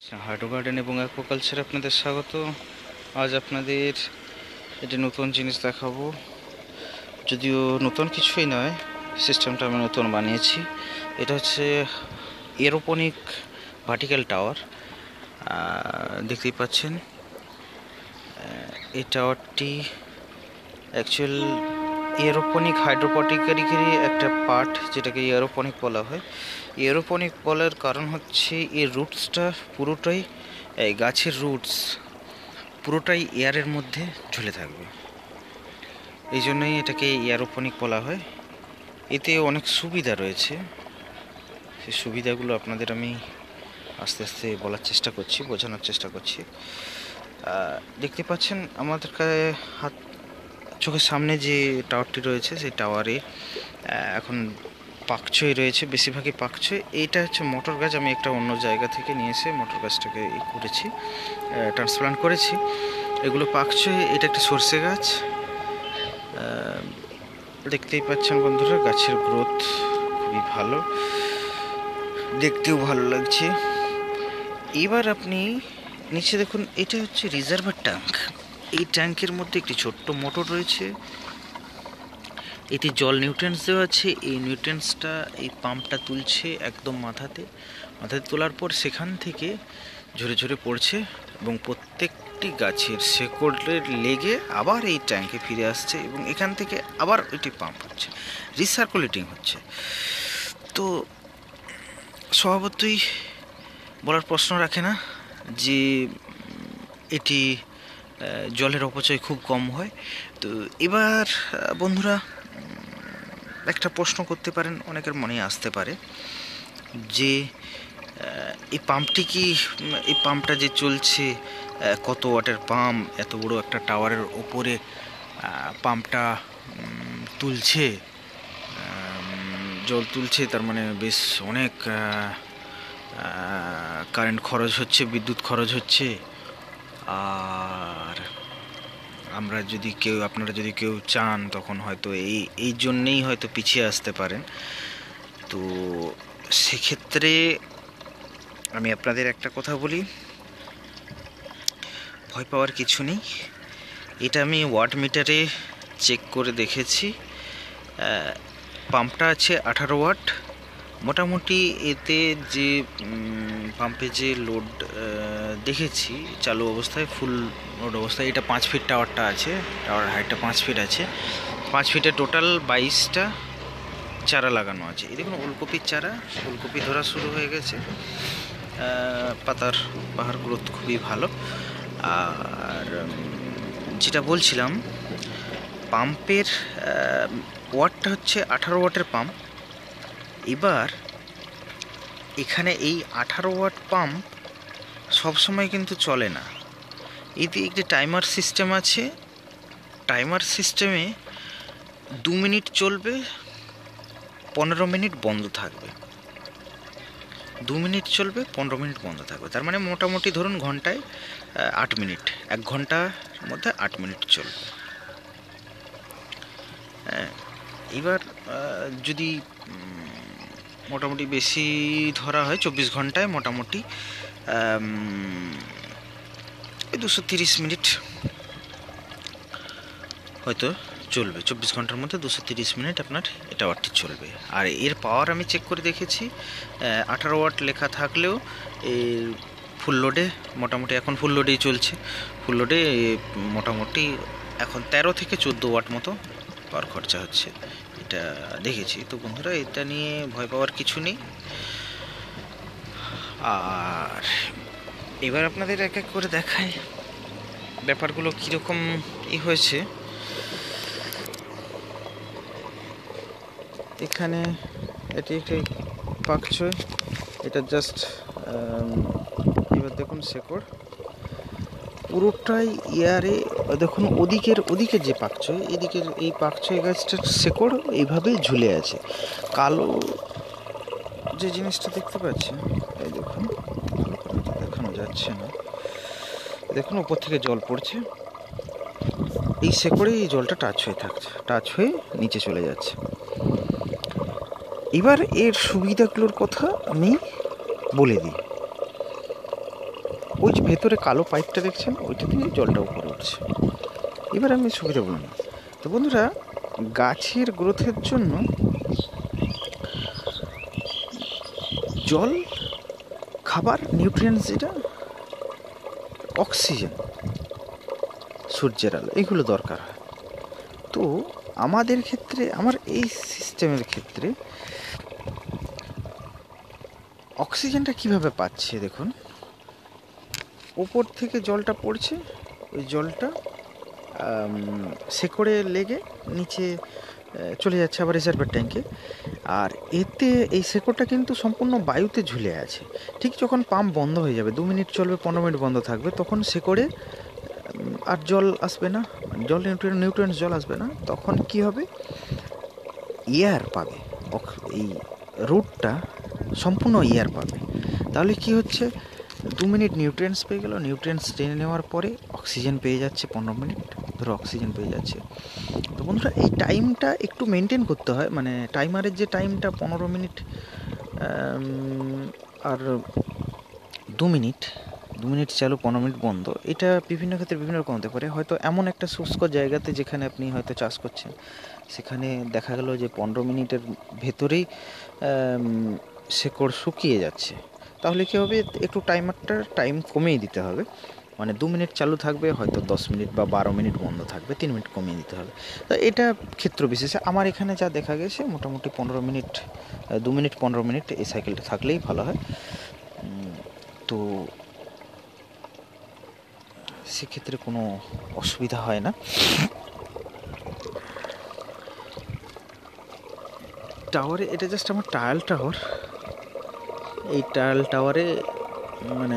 হার্ডো garden এবং অ্যাকোয়াকালচারে আপনাদের স্বাগত। আজ আপনাদের একটি নতুন জিনিস দেখাবো, যদিও নতুন কিছুই নয়, সিস্টেমটা আমি নতুন বানিয়েছি। এটা হচ্ছে এরোপনিক ভার্টিক্যাল টাওয়ার। দেখতেই পাচ্ছেন, এই টাওয়ারটি অ্যাকচুয়াল এরোপনিক হাইড্রোপনিকেরই একটা পার্ট, যেটাকে এরোপনিক বলা হয়। এরোপনিক বলার কারণ হচ্ছে এর রুটসটা পুরোটাই, এই গাছের রুটস পুরোটাই এয়ারের মধ্যে ঝুলে থাকবে, এই জন্যই এটাকে এয়ারোপনিক বলা হয়। এতে অনেক সুবিধা রয়েছে, সেই সুবিধাগুলো আপনাদের আমি আস্তে আস্তে বলার চেষ্টা করছি, বোঝানোর চেষ্টা করছি। দেখতে পাচ্ছেন আমাদের হাত চোখের সামনে যে টাওয়ারটি রয়েছে, সেই টাওয়ারে এখন পাকছই রয়েছে, বেশিরভাগই পাকছই। এইটা হচ্ছে মটর গাছ, আমি একটা অন্য জায়গা থেকে নিয়ে এসে মটর গাছটাকে করেছি, ট্রান্সপ্লান্ট করেছি। এগুলো পাকছই। এটা একটা সরষে গাছ, দেখতেই পাচ্ছেন বন্ধুরা, গাছের গ্রোথ খুবই ভালো, দেখতেও ভালো লাগছে। এবার আপনি নিচে দেখুন, এটা হচ্ছে রিজার্ভার ট্যাঙ্ক। এই ট্যাঙ্কের মধ্যে একটি ছোট্ট মোটর রয়েছে, এতে জল নিউট্রিয়েন্টস দেওয়া আছে। এই নিউট্রিয়েন্টসটা এই পাম্পটা তুলছে একদম মাথাতে তোলার পর সেখান থেকে ঝরে ঝরে পড়ছে এবং প্রত্যেকটি গাছের শেকড়ে লেগে আবার এই ট্যাঙ্কে ফিরে আসছে এবং এখান থেকে আবার এটি পাম্প হচ্ছে, রিসার্কুলেটিং হচ্ছে। তো স্বভাবতই বলার প্রশ্ন রাখে না যে এটি জলের অপচয় খুব কম হয়। তো এবার বন্ধুরা একটা প্রশ্ন করতে পারেন, অনেকের মনে আসতে পারে যে এই পাম্পটি কি, এই পাম্পটা যে চলছে, কত ওয়াটের পাম্প, এত বড় একটা টাওয়ারের ওপরে পাম্পটা তুলছে, জল তুলছে, তার মানে বেশ অনেক কারেন্ট খরচ হচ্ছে, বিদ্যুৎ খরচ হচ্ছে। আর আপনারা যদি কেউ চান, তখন হয়তো এই জন্যেই হয়তো পিছিয়ে আসতে পারেন। তো সেক্ষেত্রে আমি আপনাদের একটা কথা বলি, ভয় পাওয়ার কিছু নেই। এটা আমি ওয়াট মিটারে চেক করে দেখেছি, পাম্পটা আছে 18 ওয়াট। মোটামুটি এতে যে পাম্পে যে লোড দেখেছি চালু অবস্থায়, ফুল লোড অবস্থায়, এটা 5 ফিট টাওয়ারটা আছে, টাওয়ার হাইটটা 5 ফিট আছে। 5 ফিটে টোটাল 22টা চারা লাগানো আছে। এই দেখুন, ওলকপির চারা, ওলকপি ধরা শুরু হয়ে গেছে, পাতার বাহার গ্রোথ খুবই ভালো। আর যেটা বলছিলাম, পাম্পের ওয়াটটা হচ্ছে 18 ওয়াটের পাম্প। এবার এখানে এই 18 ওয়াট পাম্প সবসময় কিন্তু চলে না, এতে একটি টাইমার সিস্টেম আছে। টাইমার সিস্টেমে 2 মিনিট চলবে, 15 মিনিট বন্ধ থাকবে। 2 মিনিট চলবে, 15 মিনিট বন্ধ থাকবে। তার মানে মোটামুটি ধরুন ঘন্টায় 8 মিনিট, 1 ঘন্টার মধ্যে 8 মিনিট চলবে। এবার যদি মোটামুটি বেশি ধরা হয়, 24 ঘন্টায় মোটামুটি 230 মিনিট হয়তো চলবে। 24 ঘন্টার মধ্যে 230 মিনিট আপনার এই টাওয়ারটি চলবে। আর এর পাওয়ার আমি চেক করে দেখেছি, 18 ওয়াট লেখা থাকলেও এর ফুল লোডে মোটামুটি, এখন ফুল লোডেই চলছে, ফুল লোডে মোটামুটি এখন 13 থেকে 14 ওয়াট মতো পাওয়ার খরচা হচ্ছে, এটা দেখেছি। তো বন্ধুরা, এটা নিয়ে ভয় পাওয়ার কিছু নেই। আর এবার আপনাদের এক এক করে দেখাই ব্যাপারগুলো কীরকম হয়েছে। এখানে এটি একটি পাকছই, এটা জাস্ট এবার দেখুন শেকড় পুরোটাই এয়ারে। দেখুন ওদিকের যে পাকছই, এদিকের এই পাকছই গাছটার শেকড় এইভাবেই ঝুলে আছে। কালো যে জিনিসটা দেখতে পাচ্ছেন, এই দেখুন, দেখানো যাচ্ছে না, দেখুন উপর থেকে জল পড়ছে, এই শেকড়ে এই জলটা টাচ হয়ে নিচে চলে যাচ্ছে। এবার এর সুবিধাগুলোর কথা আমি বলে দিই। ওই যে ভেতরে কালো পাইপটা দেখছেন, ওইটা দিয়ে জলটা উপরে উঠছে। এবার আমি সুবিধা বলুন। তো বন্ধুরা, গাছের গ্রোথের জন্য জল, খাবার, নিউট্রিয়েন্টস, যেটা অক্সিজেন, সূর্যের আলো, এগুলো দরকার হয়। তো আমাদের ক্ষেত্রে, আমার এই সিস্টেমের ক্ষেত্রে অক্সিজেনটা কিভাবে পাচ্ছে দেখুন। ওপর থেকে জলটা পড়ছে, ওই জলটা শেকড়ে লেগে নিচে চলে যাচ্ছে আবার রিজার্ভার ট্যাঙ্কে। আর এতে এই শেকড়টা কিন্তু সম্পূর্ণ বায়ুতে ঝুলে আছে। ঠিক যখন পাম্প বন্ধ হয়ে যাবে, 2 মিনিট চলবে, 15 মিনিট বন্ধ থাকবে, তখন শেকড়ে আর জল আসবে না, জল নিউট্রিয়েন্টস জল আসবে না। তখন কি হবে, এয়ার পাবে, এই রুটটা সম্পূর্ণ এয়ার পাবে। তাহলে কি হচ্ছে, 2 মিনিট নিউট্রিয়েন্টস পেয়ে গেল, নিউট্রিয়েন্টস টেনে নেওয়ার পরে অক্সিজেন পেয়ে যাচ্ছে, 15 মিনিট ধরে অক্সিজেন পেয়ে যাচ্ছে। তো বন্ধুরা, এই টাইমটা একটু মেনটেন করতে হয়, মানে টাইমারের যে টাইমটা 15 মিনিট আর 2 মিনিট, 2 মিনিট চালু, 15 মিনিট বন্ধ, এটা বিভিন্ন ক্ষেত্রে বিভিন্ন রকম হতে পারে। হয়তো এমন একটা শুষ্ক জায়গাতে যেখানে আপনি হয়তো চাষ করছেন, সেখানে দেখা গেল যে 15 মিনিটের ভেতরেই শেকড় শুকিয়ে যাচ্ছে। তাহলে কী হবে, একটু টাইম কমিয়ে দিতে হবে। মানে 2 মিনিট চালু থাকবে, হয়তো 10 মিনিট বা 12 মিনিট বন্ধ থাকবে, 3 মিনিট কমিয়ে দিতে হবে। তো এটা ক্ষেত্র বিশেষে আমার এখানে যা দেখা গেছে, মোটামুটি 15 মিনিট, 2 মিনিট 15 মিনিট এই সাইকেলটা থাকলেই ভালো হয়। তো সেক্ষেত্রে কোনো অসুবিধা হয় না। টাওয়ারে, এটা জাস্ট আমার টায়াল টাওয়ার। এই টায়াল টাওয়ারে মানে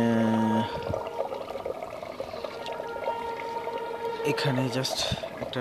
এখানে জাস্ট একটা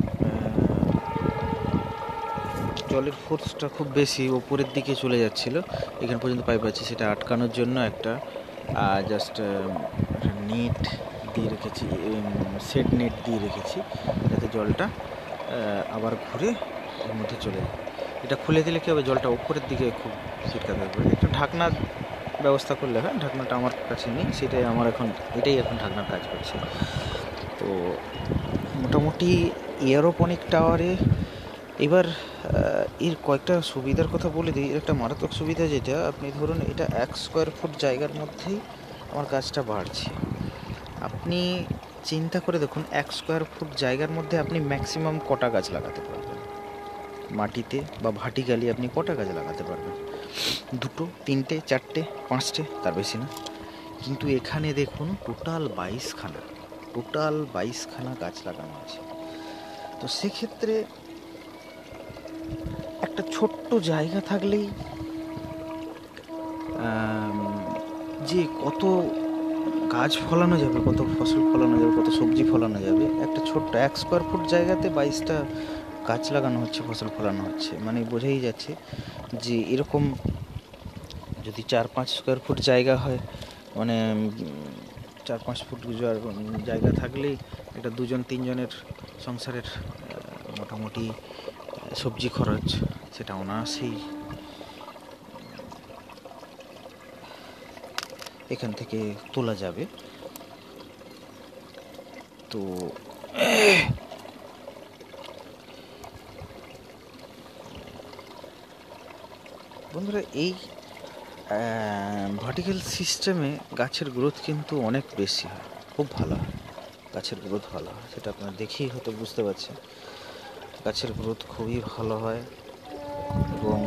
জলের ফোর্সটা খুব বেশি ওপরের দিকে চলে যাচ্ছিলো, এখান পর্যন্ত পাইপ আছে, সেটা আটকানোর জন্য একটা জাস্ট নেট দিয়ে রেখেছি, সেট নেট দিয়ে রেখেছি, যাতে জলটা আবার ঘুরে এর মধ্যে চলে যায়। এটা খুলে দিলে কী হবে, জলটা ওপরের দিকে খুব ছিটকাতে থাকবে। একটা ঢাকনার ব্যবস্থা করলে হয়, ঢাকনাটা আমার কাছে নেই, এটাই এখন ঢাকনার কাজ করছে। তো মোটামুটি এয়ারোপনিক টাওয়ারে এবার এর কয়েকটা সুবিধার কথা বলে দিই। এর একটা মারাত্মক সুবিধা, যেটা আপনি ধরুন, এটা 1 স্কোয়ার ফুট জায়গার মধ্যেই আমার গাছটা বাড়ছে। আপনি চিন্তা করে দেখুন, 1 স্কোয়ার ফুট জায়গার মধ্যে আপনি ম্যাক্সিমাম কটা গাছ লাগাতে পারবেন? মাটিতে বা ভার্টিক্যালি আপনি কটা গাছ লাগাতে পারবেন? 2, 3, 4, 5, তার বেশি না। কিন্তু এখানে দেখুন, টোটাল 22খানা গাছ লাগানো আছে। তো সেক্ষেত্রে একটা ছোট্ট জায়গা থাকলেই যে কত গাছ ফলানো যাবে, কত ফসল ফলানো যাবে, কত সবজি ফলানো যাবে, একটা ছোট্ট 1 স্কোয়ার ফুট জায়গাতে 22টা গাছ লাগানো হচ্ছে, ফসল ফলানো হচ্ছে। মানে বোঝাই যাচ্ছে যে এরকম যদি 4-5 স্কোয়ার ফুট জায়গা হয়, মানে 4-5 ফুট জায়গা থাকলেই এটা 2-3 জনের সংসারের মোটামুটি সবজি খরচ, সেটা অনায়াসেই এখান থেকে তোলা যাবে। তো বন্ধুরা, এই ভার্টিক্যাল সিস্টেমে গাছের গ্রোথ কিন্তু অনেক বেশি হয়, খুব ভালো হয়, গাছের গ্রোথ ভালো হয়, সেটা আপনারা দেখেই হয়তো বুঝতে পারছেন। গাছের গ্রোথ খুবই ভালো হয়। এবং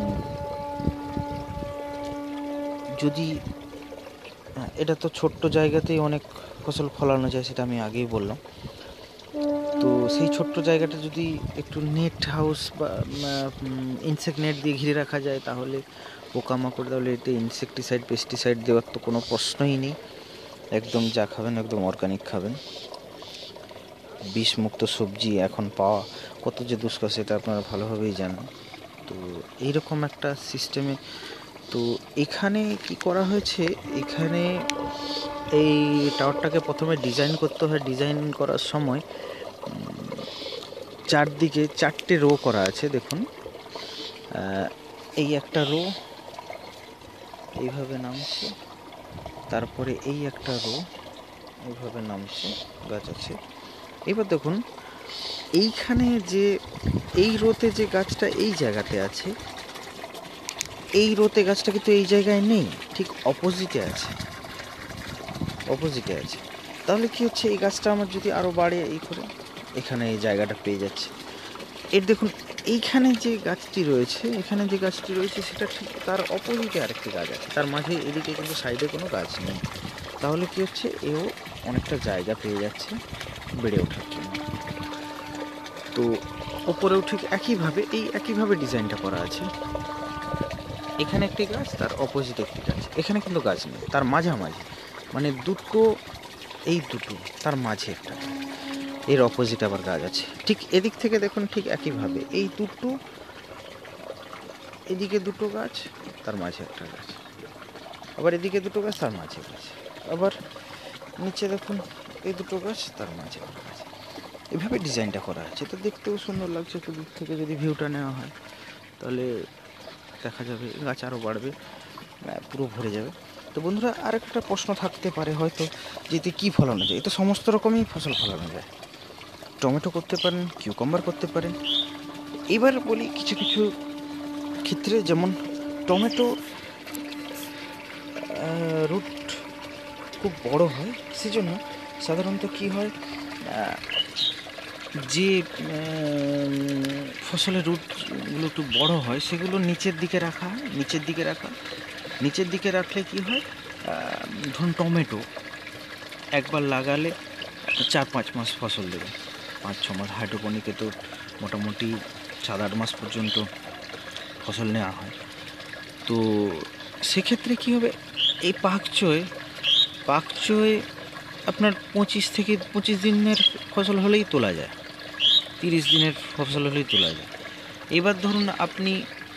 যদি এটা তো ছোট্ট জায়গাতেই অনেক ফসল ফলানো যায়, সেটা আমি আগেই বললাম। তো সেই ছোট্ট জায়গাটা যদি একটু নেট হাউস বা ইনসেক্ট নেট দিয়ে ঘিরে রাখা যায়, তাহলে পোকামাকড়, তাহলে এতে ইনসেকটিসাইড, পেস্টিসাইড দেওয়ার তো কোনো প্রশ্নই নেই। একদম যা খাবেন একদম অর্গানিক খাবেন। বিষমুক্ত সবজি এখন পাওয়া কত যে দুষ্কর, সেটা আপনারা ভালোভাবেই জানেন। তো এইরকম একটা সিস্টেমে, তো এখানে কি করা হয়েছে, এখানে এই টাওয়ারটাকে প্রথমে ডিজাইন করতে হয়। ডিজাইন করার সময় চারদিকে 4টে রো করা আছে। দেখুন, এই একটা রো এইভাবে নামছে, তারপরে এই একটা রো, এইভাবে নামছে, গাছ আছে। এবার দেখুন এইখানে যে এই রোতে যে গাছটা এই জায়গাতে আছে, এই রোতে গাছটা কিন্তু এই জায়গায় নেই, ঠিক অপোজিটে আছে, অপোজিটে আছে। তাহলে কি হচ্ছে, এই গাছটা আমার যদি আরও বাড়ে এই করে এখানে এই জায়গাটা পেয়ে যাচ্ছে। এর দেখুন এইখানে যে গাছটি রয়েছে, এখানে যে গাছটি রয়েছে সেটা ঠিক তার অপোজিটে আরেকটি গাছ আছে, তার মাঝে এদিকে কিন্তু সাইডে কোনো গাছ নেই। তাহলে কি হচ্ছে, এও অনেকটা জায়গা পেয়ে যাচ্ছে বেড়ে ওঠার জন্য। তো ওপরেও ঠিক একইভাবে একইভাবে ডিজাইনটা করা আছে। এখানে একটি গাছ, তার অপোজিটে একটি গাছ, এখানে কিন্তু গাছ নেই, তার মাঝামাঝি মানে দুটো, এই দুটো তার মাঝে একটা, এর অপোজিট আবার গাছ আছে। ঠিক এদিক থেকে দেখুন ঠিক একইভাবে এই দুটো, এদিকে দুটো গাছ, তার মাঝে একটা গাছ, আবার এদিকে দুটো গাছ, তার মাঝে গাছ, আবার নিচে দেখুন এই দুটো গাছ, তার মাঝে একটা গাছ। এভাবে ডিজাইনটা করা আছে, তো দেখতেও সুন্দর লাগছে। একটু দূর থেকে যদি ভিউটা নেওয়া হয় তাহলে দেখা যাবে গাছ আরও বাড়বে, পুরো ভরে যাবে। তো বন্ধুরা, আর একটা প্রশ্ন থাকতে পারে হয়তো, যে এতে কী ফলানো যায়? এতে সমস্ত রকমই ফসল ফলানো যায়। টমেটো করতে পারেন, কিউকাম্বার করতে পারেন। এবার বলি কিছু কিছু ক্ষেত্রে, যেমন টমেটো রুট খুব বড় হয়, সেজন্য সাধারণত কি হয়, যে ফসলের রুটগুলো একটু বড় হয় সেগুলো নিচের দিকে রাখা হয়। নিচের দিকে রাখলে কি হয়, ধরুন টমেটো একবার লাগালে 4-5 মাস ফসল দেবে, 5-6 মাস। হাইড্রোপনিকে তো মোটামুটি 7-8 মাস পর্যন্ত ফসল নেওয়া হয়। তো সেক্ষেত্রে কী হবে, এই পাকচোয় আপনার 25 দিনের ফসল হলেই তোলা যায়, 30 দিনের ফসল হলেই তোলা যায়। এবার ধরুন আপনি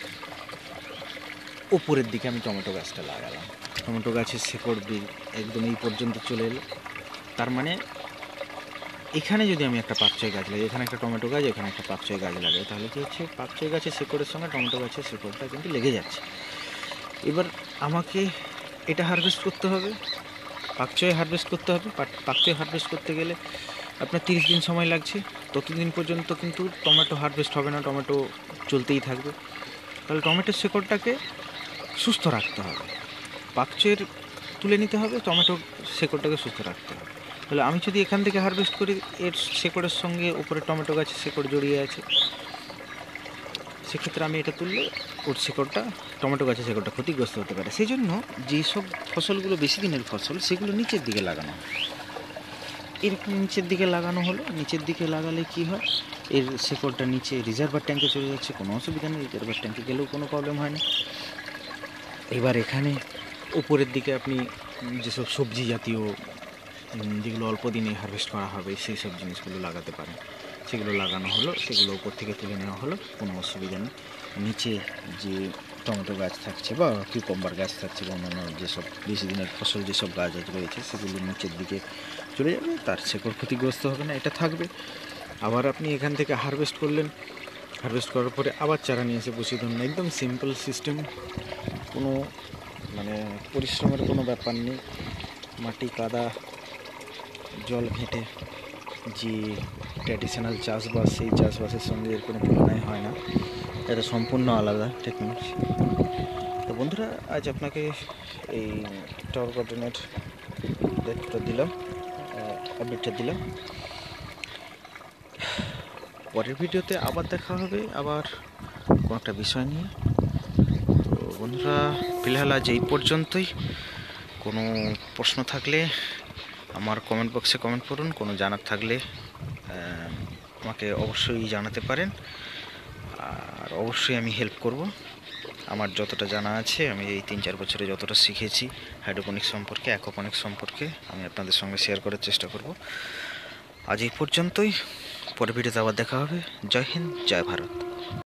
ওপরের দিকে আমি টমেটো গাছটা লাগালাম, টমেটো গাছের শেকড় একদম এই পর্যন্ত চলে এলো, তার মানে এখানে যদি আমি একটা পাকচয় গাছ লাগাই, এখানে একটা টমেটো গাছ, এখানে একটা পাকচয় গাছ লাগাই, তাহলে কি হচ্ছে, পাকচয় গাছের শেকড়ের সঙ্গে টমেটো গাছের শেকড়টা কিন্তু লেগে যাচ্ছে। এবার আমাকে এটা হারভেস্ট করতে হবে, পাকচয় হারভেস্ট করতে হবে। পাকচয় হারভেস্ট করতে গেলে আপনার 30 দিন সময় লাগছে, ততদিন পর্যন্ত কিন্তু টমেটো হারভেস্ট হবে না, টমেটো চলতেই থাকবে। তাহলে টমেটোর শেকড়টাকে সুস্থ রাখতে হবে, পাকচয়ের তুলে নিতে হবে, টমেটোর শেকড়টাকে সুস্থ রাখতে হবে। তাহলে আমি যদি এখান থেকে হারভেস্ট করি, এর শেকড়ের সঙ্গে উপরে টমেটো গাছের শেকড় জড়িয়ে আছে, সেক্ষেত্রে আমি এটা তুললে ওর শেকড়টা, টমেটো গাছের শেকড়টা ক্ষতিগ্রস্ত হতে পারে। সেই জন্য যেসব ফসলগুলো বেশি দিনের ফসল সেগুলো নিচের দিকে লাগানো হয়। এরকম নিচের দিকে লাগানো হলো, নিচের দিকে লাগালে কি হয়, এর শেকড়টা নিচে রিজার্ভার ট্যাঙ্কে চলে যাচ্ছে, কোনো অসুবিধা নেই, রিজার্ভার ট্যাঙ্কে গেলেও কোনো প্রবলেম হয় না। এবার এখানে উপরের দিকে আপনি যেসব সবজি জাতীয়, যেগুলো অল্প দিনে হারভেস্ট করা হবে, সেই সব জিনিসগুলো লাগাতে পারেন। সেগুলো লাগানো হলো, সেগুলো উপর থেকে তুলে নেওয়া হলো, কোনো অসুবিধা নেই। নিচে যে টমেটো গাছ থাকছে বা কিউকাম্বার গাছ থাকছে বা অন্যান্য যেসব বেশি দিনের ফসল যেসব গাছ রয়েছে সেগুলো নিচের দিকে চলে যাবে, তার শেকড় ক্ষতিগ্রস্ত হবে না, এটা থাকবে। আবার আপনি এখান থেকে হারভেস্ট করলেন, হারভেস্ট করার পরে আবার চারা নিয়ে এসে বসিয়ে ধরুন, একদম সিম্পল সিস্টেম, কোনো মানে পরিশ্রমের কোনো ব্যাপার নেই। মাটি কাদা জল ঘেঁটে যে ট্র্যাডিশনাল চাষবাস, সেই চাষবাসের সঙ্গে এর কোনো তুলনাই হয় না, এটা সম্পূর্ণ আলাদা টেকনোলজি। তো বন্ধুরা, আজ আপনাকে এই টাওয়ার গার্ডেনের দায়িত্বটা দিলাম, আপডেটটা দিলাম। পরের ভিডিওতে আবার দেখা হবে, আবার কোনো একটা বিষয় নিয়ে। তো বন্ধুরা, ফিলহাল আজ এই পর্যন্তই। কোনো প্রশ্ন থাকলে আমার কমেন্ট বক্সে কমেন্ট করুন, কোনো জানার থাকলে আমাকে অবশ্যই জানাতে পারেন, আর অবশ্যই আমি হেল্প করব। আমার যতটা জানা আছে, আমি এই 3-4 বছরে যতটা শিখেছি হাইড্রোপনিক্স সম্পর্কে, অ্যাকোপনিক্স সম্পর্কে, আমি আপনাদের সঙ্গে শেয়ার করার চেষ্টা করব। আজ এই পর্যন্তই, পরের ভিডিওতে আবার দেখা হবে। জয় হিন্দ, জয় ভারত।